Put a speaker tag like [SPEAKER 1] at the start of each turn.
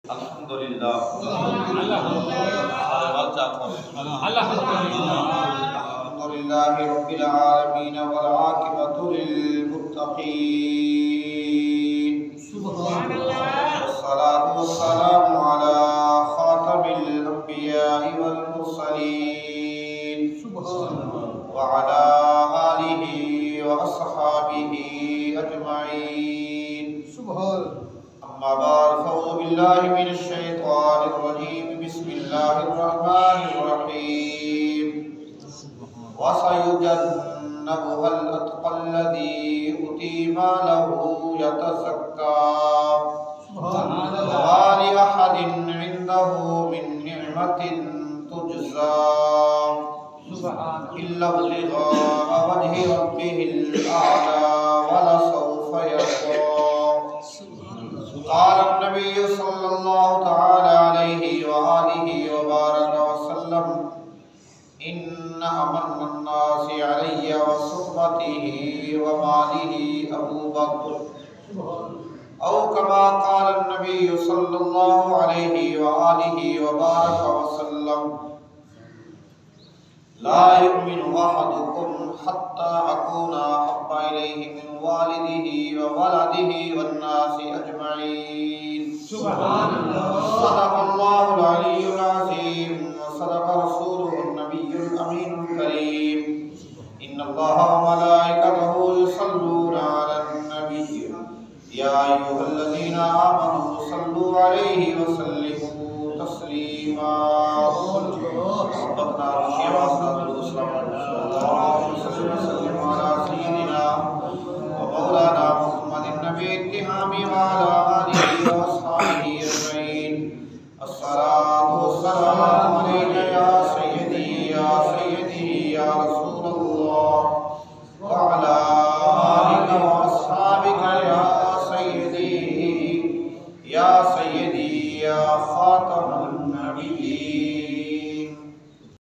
[SPEAKER 1] अल्हम्दुलिल्लाह अल्हम्दुलिल्लाहि रब्बिल आलमीन वल आकिबतु लिल मुत्तकीन सुभानअल्लाह वस्सलातु वस्सलामु अला खातमिल अंबिया'i वल मुरसलीन सुभानअल्लाह व अला आलिहि व अस्हाबिहि अजमईन सुभान अम्मा बाद फ़अऊज़ु बिल्लाहि मिनश शैतानिर रजीम बिस्मिल्लाहिर रहमानिर रहीम व सयुजन्नबुहल अत्क़ल्लज़ी यु'ती मालहु यतज़क्का मा लि अहदिन इन्दहु मिन नि'मतिन तुजज़ा इल्ला इब्तिग़ाअ वजहि रब्बिहिल आला व लसौफ़ा यर्ज़ा क़ाल नबी सल्लल्लाहु तआला अलैहि व आलिहि व बारक वसल्लम इन्ना अमन्नन नासि अलैया व सुहबतिहि व मालिहि अबू बकर औ कमा क़ाल नबी सल्लल्लाहु अलैहि व आलिहि व बारक वसल्लम ला युमिनु अहदुकुम हत्ता अकूना हब्बा इलैहि मिन वालिदिहि व वलदिहि वन नासि अजमईन सुभानअल्लाह सदक़ल्लाहुल अलियुल अज़ीम व सदक़ रसूलुहुन नबियुल अमीनुल करीम इन्नल्लाहा व मलाइकतहु युसल्लूना अलन नबी या अय्युहल्लज़ीना आमनू सल्लू अलैहि व सल्लिमू तस्लीमा रब्बना या सय्यदी या खातमुन नबिय्यीन